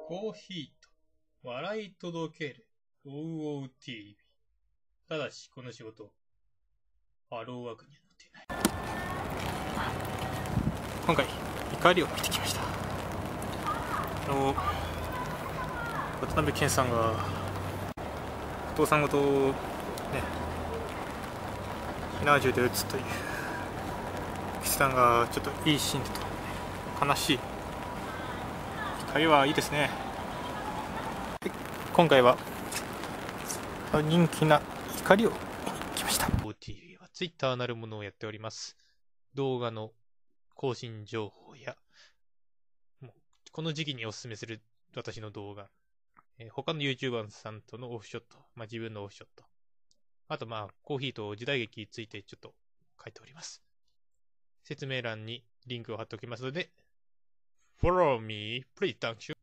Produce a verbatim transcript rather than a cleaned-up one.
コーヒーと笑い届ける オーオーティーブイ。ただし、この仕事、ハローワークには載っていない。今回、怒りを見てきました。あの、渡辺謙さんが、お父さんごと、ね、火縄銃で撃つという決断がちょっといいシーンだと、悲しい。怒りはいいですね。今回は人気な怒りを見に来ました。オーティーブイ は Twitter なるものをやっております。動画の更新情報や、もうこの時期におすすめする私の動画、えー、他の YouTuber さんとのオフショット、まあ、自分のオフショット、あとまあコーヒーと時代劇についてちょっと書いております。説明欄にリンクを貼っておきますので、Follow me, please, thank you.